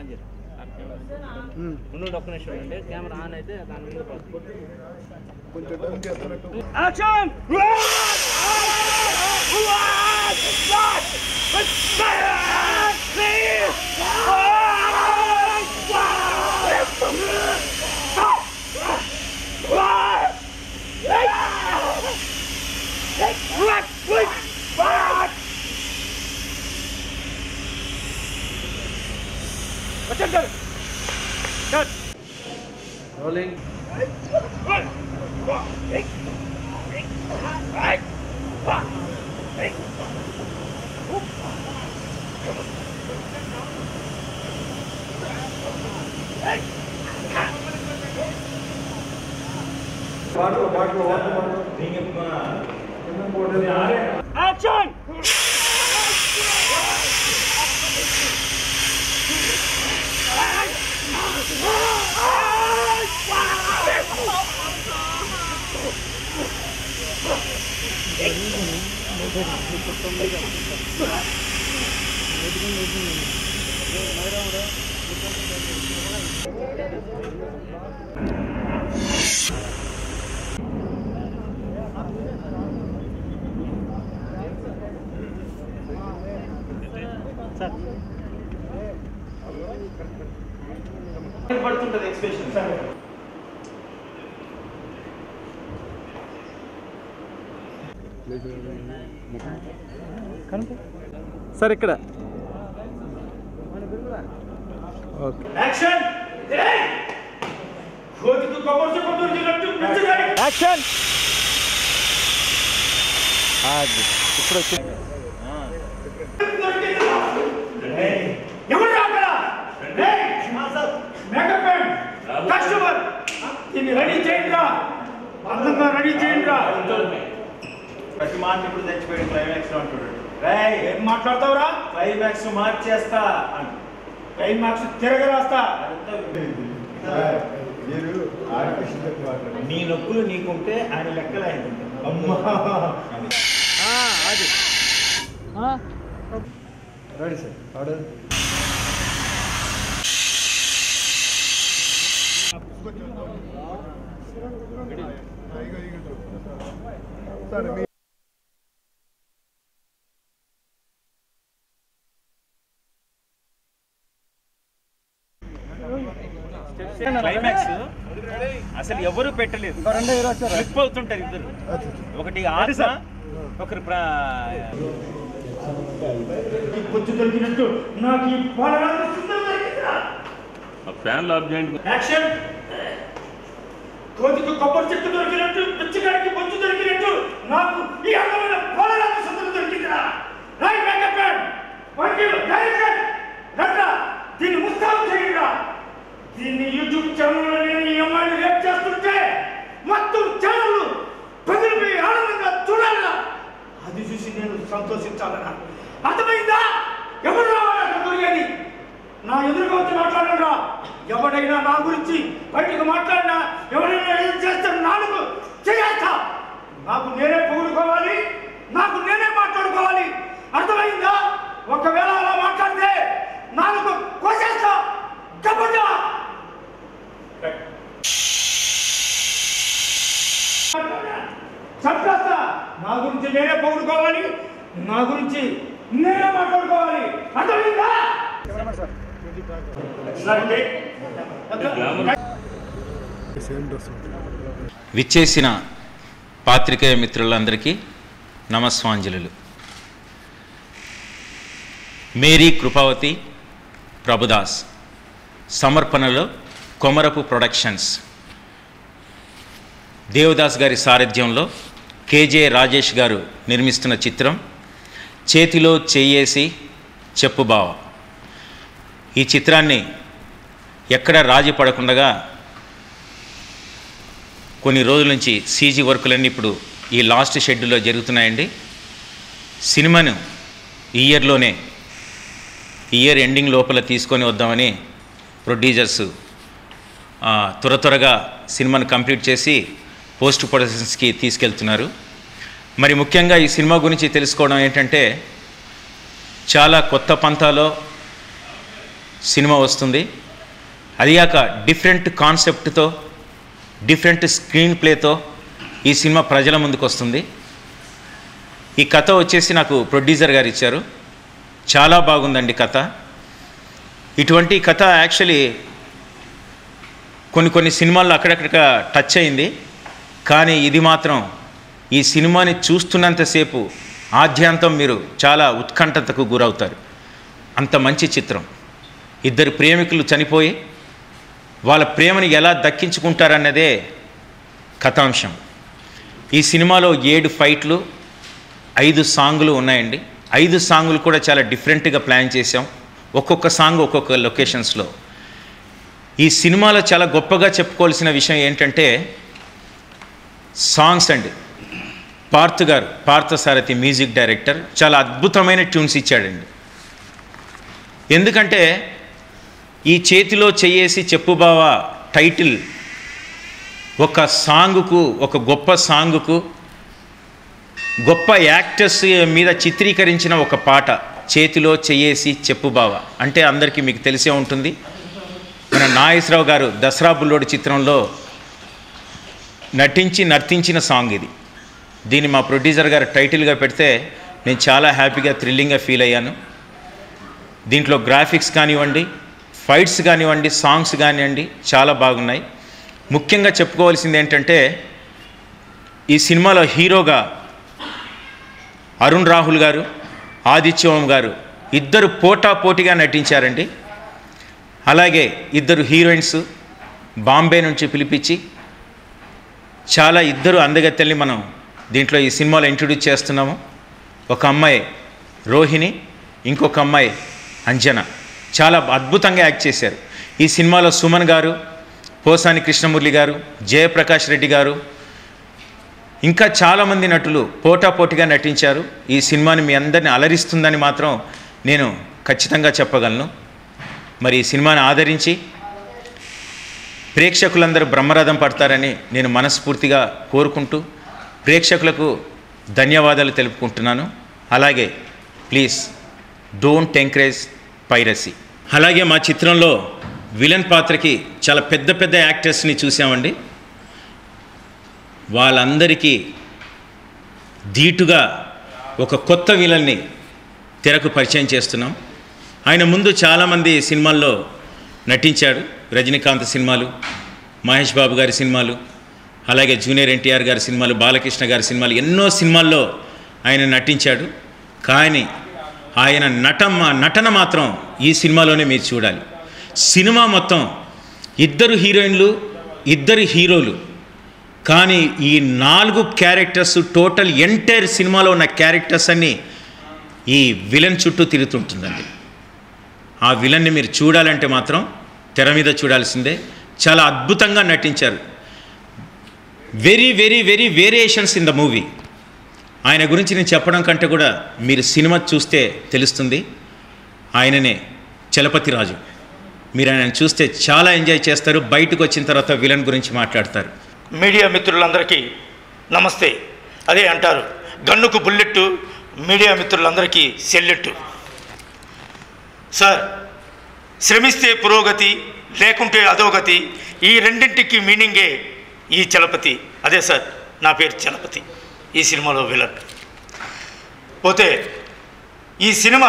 On చేయండి ఉండు ఒక్క నిమిషం అండి కెమెరా ఆన్ అయితే దాని మీద కొంచెం డౌన్ చేస్తున్నట్టు యాక్షన్ rolling action పడుతుంటది ఎక్స్ప్రెషన్ సార్ ఇక్కడ యాక్షన్ యాక్షన్ ఇప్పుడు వచ్చింది కస్టమర్ దీన్ని రెడీ చేయండి అందంగా రెడీ చేయండి ప్రతి మాట ఇప్పుడు తెచ్చిపోయి క్లైమాక్స్ లో అంటున్నాడు ఏం మాట్లాడతావురా క్లైమాక్స్ మార్చేస్తా క్లైమాక్స్ తిరగరాస్తా నీ నొప్పులు నీకుంటే ఆయన లెక్కలు ఆయన అది రెడీ సార్ ఆర్డర్ క్లైమాక్స్ అసలు ఎవరు పెట్టలేదు స్లిప్ అవుతుంటారు ఇద్దరు ఒకటి ఆశ ఒకరు కొంచెం దొరికినట్టు నాకు ఈ ఫ్యాన్ లాక్ చేయండి యాక్షన్ కోతికి కొబ్బరి చెట్టు దొరికినట్టు పిచ్చిగాడికి బొచ్చు దొరికినట్టు నాకు ఈ అందమైన పోలరాజు సుందరం దొరికిందిరా రైట్ మేకప్ మ్యాన్ డైరెక్షన్ రండ్రా దీన్ని ముస్తాబు చేయండిరా దీన్ని యూట్యూబ్ ఛానల్లో నేను ఈ అమ్మాయిని రేప్ చేస్తుంటే మొత్తం ఛానళ్ళు పగిలిపోయి ఆనందంగా చూడాలరా అది చూసి నేను సంతోషించాలరా అర్థమైందా ఎవరు రావాలన్నా దొరికేది నా ఎదురుగా వచ్చి మాట్లాడరా ఎవడైనా నా గురించి బయటకు మాట్లాడినా ఎవరైనా ఏం చేస్తాను నాలుగు చేస్తా నాకు నేనే పొగుడుకోవాలి నాకు నేనే మాట్లాడుకోవాలి అర్థమైందా ఒకవేళ అలా మాట్లాడితే నాలుగు కోసేస్తా చెప్పండా చెప్పేస్తా నా గురించి నేనే పొగుడుకోవాలి నా గురించి నేనే మాట్లాడుకోవాలి అర్థమైందా విచ్చేసిన పాత్రికేయ మిత్రులందరికీ నమస్వాంజలులు. మేరీ కృపావతి ప్రభుదాస్ సమర్పణలో కొమరపు ప్రొడక్షన్స్ దేవదాస్ గారి సారథ్యంలో కేజే రాజేష్ గారు నిర్మిస్తున్న చిత్రం చేతిలో చెయ్యేసి చెప్పు బావ. ఈ చిత్రాన్ని ఎక్కడ రాజీ పడకుండా కొన్ని రోజుల నుంచి సీజీ వర్కులన్నీ ఇప్పుడు ఈ లాస్ట్ షెడ్యూల్లో జరుగుతున్నాయండి. సినిమాను ఈ ఇయర్ ఎండింగ్ లోపల తీసుకొని వద్దామని ప్రొడ్యూసర్స్ త్వరగా సినిమాను కంప్లీట్ చేసి పోస్ట్ ప్రొడక్షన్స్కి తీసుకెళ్తున్నారు. మరి ముఖ్యంగా ఈ సినిమా గురించి తెలుసుకోవడం ఏంటంటే చాలా కొత్త పంతాలో సినిమా వస్తుంది. అదిగాక డిఫరెంట్ కాన్సెప్ట్తో, డిఫరెంట్ స్క్రీన్ ప్లేతో ఈ సినిమా ప్రజల ముందుకు వస్తుంది. ఈ కథ వచ్చేసి నాకు ప్రొడ్యూసర్ గారు ఇచ్చారు. చాలా బాగుందండి కథ. ఇటువంటి కథ యాక్చువల్లీ కొన్ని సినిమాల్లో అక్కడక్కడ టచ్ అయింది, కానీ ఇది మాత్రం ఈ సినిమాని చూస్తున్నంతసేపు ఆద్యాంతం మీరు చాలా ఉత్కంఠతకు గురవుతారు. అంత మంచి చిత్రం. ఇద్దరు ప్రేమికులు చనిపోయి వాళ్ళ ప్రేమని ఎలా దక్కించుకుంటారన్నదే కథాంశం. ఈ సినిమాలో 7 ఫైట్లు, 5 సాంగులు ఉన్నాయండి. 5 సాంగులు కూడా చాలా డిఫరెంట్గా ప్లాన్ చేసాం. ఒక్కొక్క సాంగ్ ఒక్కొక్క లొకేషన్స్లో. ఈ సినిమాలో చాలా గొప్పగా చెప్పుకోవాల్సిన విషయం ఏంటంటే సాంగ్స్ అండి. పార్థసారథి మ్యూజిక్ డైరెక్టర్ చాలా అద్భుతమైన ట్యూన్స్ ఇచ్చాడండి. ఎందుకంటే ఈ చేతిలో చెయ్యేసి చెప్పు బావా టైటిల్ ఒక సాంగుకు, ఒక గొప్ప సాంగుకు, గొప్ప యాక్టర్స్ మీద చిత్రీకరించిన ఒక పాట. చేతిలో చెయ్యేసి చెప్పు బావా అంటే అందరికీ మీకు తెలిసే ఉంటుంది. మన నాగేశ్వరరావు గారు దసరా బుల్లోడు చిత్రంలో నర్తించిన సాంగ్ ఇది. దీన్ని మా ప్రొడ్యూసర్ గారు టైటిల్గా పెడితే నేను చాలా హ్యాపీగా, థ్రిల్లింగ్గా ఫీల్ అయ్యాను. దీంట్లో గ్రాఫిక్స్ కానివ్వండి, ఫైట్స్ కానివ్వండి, సాంగ్స్ కానివ్వండి చాలా బాగున్నాయి. ముఖ్యంగా చెప్పుకోవాల్సింది ఏంటంటే ఈ సినిమాలో హీరోగా అరుణ్ రాహుల్ గారు, ఆదిత్యవం గారు ఇద్దరు పోటాపోటీగా నటించారండి. అలాగే ఇద్దరు హీరోయిన్స్ బాంబే నుంచి పిలిపించి చాలా ఇద్దరు అందగత్తెల్ని మనం దీంట్లో ఈ సినిమాలో ఇంట్రొడ్యూస్ చేస్తున్నాము. ఒక అమ్మాయి రోహిణి, ఇంకొక అమ్మాయి అంజన. చాలా అద్భుతంగా యాక్ట్ చేశారు. ఈ సినిమాలో సుమన్ గారు, పోసాని కృష్ణమురళి గారు, జయప్రకాష్ రెడ్డి గారు, ఇంకా చాలామంది నటులు పోటాపోటీగా నటించారు. ఈ సినిమాని మీ అందరిని అలరిస్తుందని మాత్రం నేను ఖచ్చితంగా చెప్పగలను. మరి ఈ సినిమాని ఆదరించి ప్రేక్షకులందరూ బ్రహ్మరథం పడతారని నేను మనస్ఫూర్తిగా కోరుకుంటూ ప్రేక్షకులకు ధన్యవాదాలు తెలుపుకుంటున్నాను. అలాగే ప్లీజ్ డోంట్ ఎంకరేజ్ పైరసీ. అలాగే మా చిత్రంలో విలన్ పాత్రకి చాలా పెద్ద యాక్టర్స్ని చూసామండి. వాళ్ళందరికీ ధీటుగా ఒక కొత్త విలన్ని తెరకు పరిచయం చేస్తున్నాం. ఆయన ముందు చాలామంది సినిమాల్లో నటించాడు. రజనీకాంత్ సినిమాలు, మహేష్ బాబు గారి సినిమాలు, అలాగే జూనియర్ ఎన్టీఆర్ గారి సినిమాలు, బాలకృష్ణ గారి సినిమాలు, ఎన్నో సినిమాల్లో ఆయన నటించాడు. కానీ ఆయన నటన మాత్రం ఈ సినిమాలోనే మీరు చూడాలి. సినిమా మొత్తం ఇద్దరు హీరోయిన్లు, ఇద్దరు హీరోలు, కానీ ఈ 4 క్యారెక్టర్స్ టోటల్ ఎంటైర్ సినిమాలో ఉన్న క్యారెక్టర్స్ అన్నీ ఈ విలన్ చుట్టూ తిరుగుతుంటుందండి. ఆ విలన్ని మీరు చూడాలంటే మాత్రం తెర మీద చూడాల్సిందే. చాలా అద్భుతంగా నటించారు. Very variations in the movie. ఆయన గురించి నేను చెప్పడం కంటే కూడా మీరు సినిమా చూస్తే తెలుస్తుంది. ఆయననే చలపతి రాజు. మీరు ఆయన చూస్తే చాలా ఎంజాయ్ చేస్తారు. బయటకు వచ్చిన తర్వాత విలన్ గురించి మాట్లాడతారు. మీడియా మిత్రులందరికీ నమస్తే. అదే అంటారు, గన్నుకు బుల్లెట్టు, మీడియా మిత్రులందరికీ సెల్లెట్టు. సార్, శ్రమిస్తే పురోగతి, లేకుంటే అధోగతి, ఈ రెండింటికి మీనింగే ఈ చలపతి. అదే సార్, నా పేరు చలపతి. ఈ సినిమాలో విలన్. పోతే ఈ సినిమా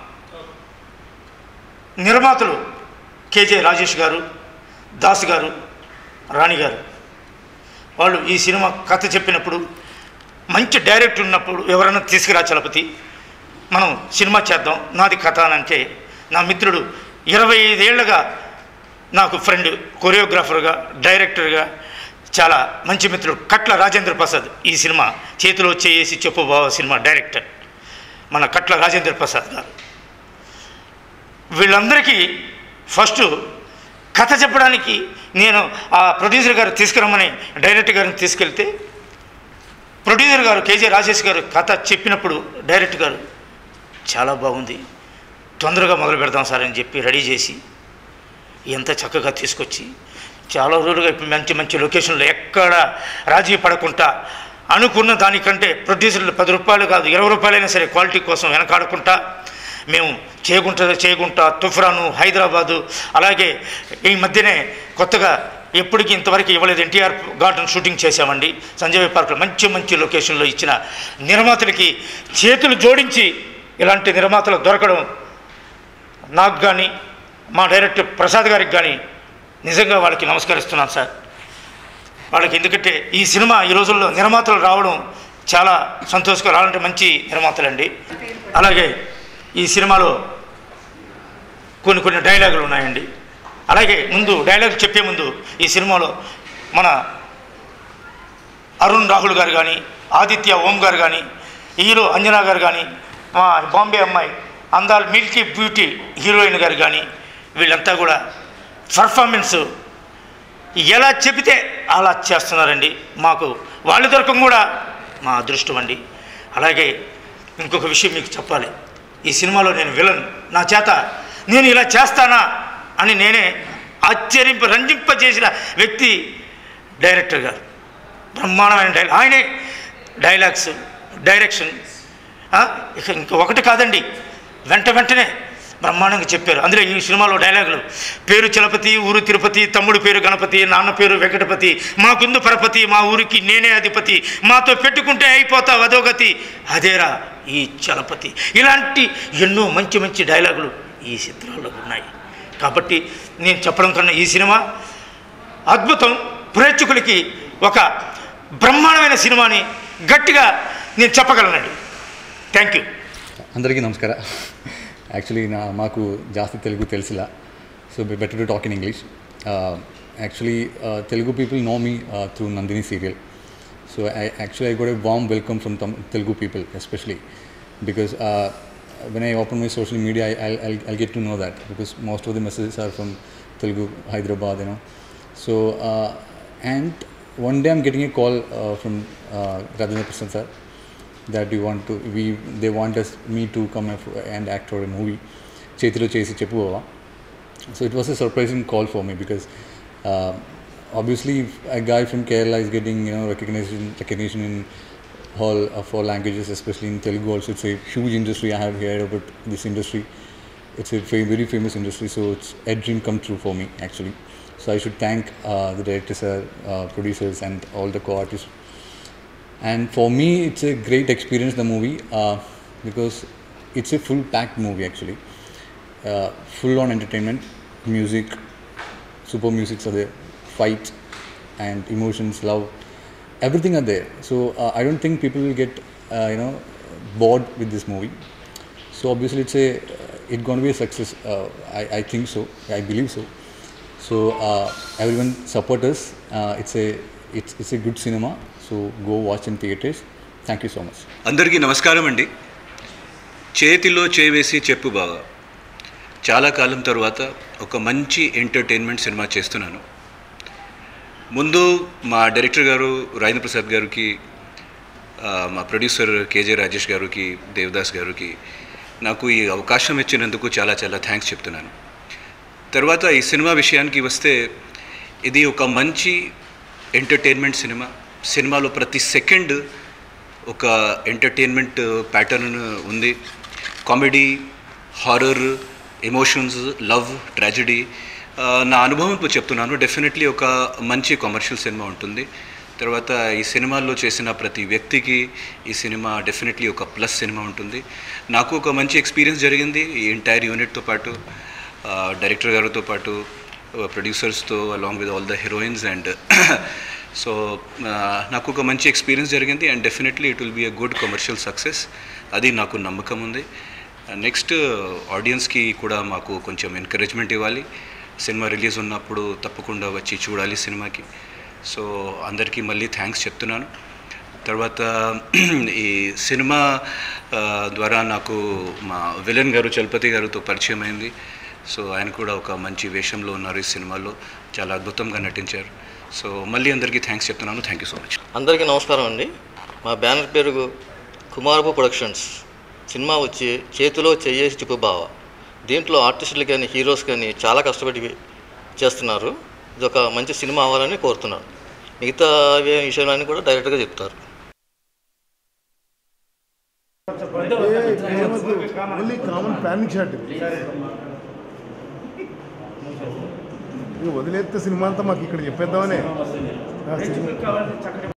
నిర్మాతలు కేజే రాజేష్ గారు, దాస్ గారు, రాణి గారు. వాళ్ళు ఈ సినిమా కథ చెప్పినప్పుడు, మంచి డైరెక్టర్ ఉన్నప్పుడు ఎవరైనా తీసుకురా చలపతి, మనం సినిమా చేద్దాం, నాది కథ అని అంటే, నా మిత్రుడు 25 ఏళ్ళుగా నాకు ఫ్రెండ్, కొరియోగ్రాఫర్గా, డైరెక్టర్గా చాలా మంచి మిత్రుడు కట్ల రాజేంద్ర ప్రసాద్. ఈ సినిమా చేతిలో చేయేసి చెప్పు బావ సినిమా డైరెక్టర్ మన కట్ల రాజేంద్ర ప్రసాద్ గారు. వీళ్ళందరికీ ఫస్ట్ కథ చెప్పడానికి నేను ఆ ప్రొడ్యూసర్ గారు తీసుకురమ్మని డైరెక్టర్ గారిని తీసుకెళ్తే, ప్రొడ్యూసర్ గారు కేజే రాజేష్ గారు కథ చెప్పినప్పుడు డైరెక్టర్ గారు చాలా బాగుంది, తొందరగా మొదలు పెడదాం సార్ అని చెప్పి రెడీ చేసి ఎంత చక్కగా తీసుకొచ్చి చాలా రోజులుగా మంచి మంచి లొకేషన్లో ఎక్కడ రాజీ పడకుండా అనుకున్న దానికంటే ప్రొడ్యూసర్లు 10 రూపాయలు కాదు 20 రూపాయలైనా సరే క్వాలిటీ కోసం వెనకాడకుండా మేము చేగుంట తుఫ్రాను హైదరాబాదు, అలాగే ఈ మధ్యనే కొత్తగా ఎప్పటికీ ఇంతవరకు ఇవ్వలేదు ఎన్టీఆర్ గార్డెన్ షూటింగ్ చేశామండి. సంజయ్ పార్క్లో మంచి మంచి లొకేషన్లో ఇచ్చిన నిర్మాతలకి చేతులు జోడించి ఇలాంటి నిర్మాతలు దొరకడం నాకు కానీ మా డైరెక్టర్ ప్రసాద్ గారికి కానీ నిజంగా వాళ్ళకి నమస్కరిస్తున్నాను సార్. వాళ్ళకి ఎందుకంటే ఈ సినిమా ఈ రోజుల్లో నిర్మాతలు రావడం చాలా సంతోషకరం. అలాంటి మంచి నిర్మాతలండి. అలాగే ఈ సినిమాలో కొన్ని డైలాగులు ఉన్నాయండి. అలాగే ముందు డైలాగ్ చెప్పే ముందు ఈ సినిమాలో మన అరుణ్ రాహుల్ గారు కానీ, ఆదిత్య ఓం గారు కానీ, హీరో అంజనా గారు కానీ, మా బాంబే అమ్మాయి అందాల్ మిల్కీ బ్యూటీ హీరోయిన్ గారు కానీ, వీళ్ళంతా కూడా పర్ఫార్మెన్స్ ఎలా చెబితే అలా చేస్తున్నారండి. మాకు వాళ్ళు దొరకం కూడా మా అదృష్టం అండి. అలాగే ఇంకొక విషయం మీకు చెప్పాలి. ఈ సినిమాలో నేను విలన్, నా చేత నేను ఇలా చేస్తానా అని నేనే రంజింపజేసిన వ్యక్తి డైరెక్టర్ గారు. బ్రహ్మాండమైన ఆయనే డైలాగ్స్, డైరెక్షన్ ఇక ఒకటి కాదండి, వెంటనే బ్రహ్మాండంగా చెప్పారు. అందులో ఈ సినిమాలో డైలాగులు పేరు చలపతి, ఊరు తిరుపతి, తమ్ముడు పేరు గణపతి, నాన్న పేరు వెంకటపతి, మాకుందు పరపతి, మా ఊరికి నేనే అధిపతి, మాతో పెట్టుకుంటే అయిపోతావు అధోగతి, అదేరా ఈ చలపతి. ఇలాంటి ఎన్నో మంచి మంచి డైలాగులు ఈ చిత్రాల్లో ఉన్నాయి. కాబట్టి నేను చెప్పడం కన్నా ఈ సినిమా అద్భుతం, ప్రేక్షకులకి ఒక బ్రహ్మాండమైన సినిమాని గట్టిగా నేను చెప్పగలనండి. Thank you. అందరికీ నమస్కారం. యాక్చువల్లీ మాకు జాస్తి తెలుగు తెలుసులా, so better to talk in English. Actually Telugu people know me through Nandini serial. So I got a warm welcome from Telugu people, especially because when I open my social media, I'll get to know that because most of the messages are from Telugu, Hyderabad, you know. So and one day I'm getting a call from Radhindra Prasad sir that they want me to come and act for a movie, Chethilo, cheyyesi, cheppu, Bava. So it was a surprising call for me because obviously a guy from Kerala is getting recognition in all 4 languages, especially in Telugu also. It's a huge industry. I have heard about this industry. It's a very famous industry, so it's a dream come true for me actually. So I should thank the directors, producers and all the co-artists. And for me it's a great experience, the movie, because it's a full packed movie actually. Full on entertainment, music, super musics are there, fight and emotions, love, everything are there. So I don't think people will get bored with this movie. So obviously it's going to be a success. I think so, I believe so. So everyone support us. It's a good cinema, so go watch in theaters. Thank you so much. అందరికీ నమస్కారం అండి. చేతిలో చేవేసి చెప్పు బావ, చాలా కాలం తర్వాత ఒక మంచి ఎంటర్టైన్మెంట్ సినిమా చేస్తున్నాను. ముందు మా డైరెక్టర్ గారు రాజేంద్ర ప్రసాద్ గారికి, మా ప్రొడ్యూసర్ కేజే రాజేష్ గారికి, దేవదాస్ గారికి నాకు ఈ అవకాశం ఇచ్చినందుకు చాలా చాలా థ్యాంక్స్ చెప్తున్నాను. తర్వాత ఈ సినిమా విషయానికి వస్తే, ఇది ఒక మంచి ఎంటర్టైన్మెంట్ సినిమా. సినిమాలో ప్రతి సెకండ్ ఒక ఎంటర్టైన్మెంట్ ప్యాటర్న్ ఉంది. Comedy, horror, emotions, love, tragedy. నా అనుభవంతో చెప్తున్నాను, డెఫినెట్లీ ఒక మంచి కమర్షియల్ సినిమా ఉంటుంది. తర్వాత ఈ సినిమాల్లో చేసిన ప్రతి వ్యక్తికి ఈ సినిమా డెఫినెట్లీ ఒక ప్లస్ సినిమా ఉంటుంది. నాకు ఒక మంచి ఎక్స్పీరియన్స్ జరిగింది ఈ ఎంటైర్ యూనిట్తో పాటు, డైరెక్టర్ గారితో పాటు, ప్రొడ్యూసర్స్తో, along with all the heroines. And so నాకు ఒక మంచి ఎక్స్పీరియన్స్ జరిగింది. And definitely it will be a good commercial success, అది నాకు నమ్మకం ఉంది. నెక్స్ట్ ఆడియన్స్కి కూడా మాకు కొంచెం ఎంకరేజ్మెంట్ ఇవ్వాలి. సినిమా రిలీజ్ ఉన్నప్పుడు తప్పకుండా వచ్చి చూడాలి సినిమాకి. సో అందరికీ మళ్ళీ థ్యాంక్స్ చెప్తున్నాను. తర్వాత ఈ సినిమా ద్వారా నాకు మా విలన్ గారు చలపతి గారితో పరిచయం అయింది. సో ఆయన కూడా ఒక మంచి వేషంలో ఉన్నారు ఈ సినిమాలో, చాలా అద్భుతంగా నటించారు. సో మళ్ళీ అందరికీ థ్యాంక్స్ చెప్తున్నాను. Thank you so much. అందరికీ నమస్కారం అండి. మా బ్యానర్ పేరు కుమారపు ప్రొడక్షన్స్. సినిమా వచ్చి చేతిలో చెయ్యేసి చెప్పు బావ. దీంట్లో ఆర్టిస్టులు కానీ హీరోస్ కానీ చాలా కష్టపడి చేస్తున్నారు. ఇది ఒక మంచి సినిమా అవ్వాలని కోరుతున్నాను. మిగతా విషయాలన్నీ కూడా డైరెక్ట్గా చెప్తారు. ఓన్లీ కామన్ ప్లానింగ్ షాట్ వదిలేస్తే సినిమా అంతా మాకు ఇక్కడ చెప్పేద్దామనే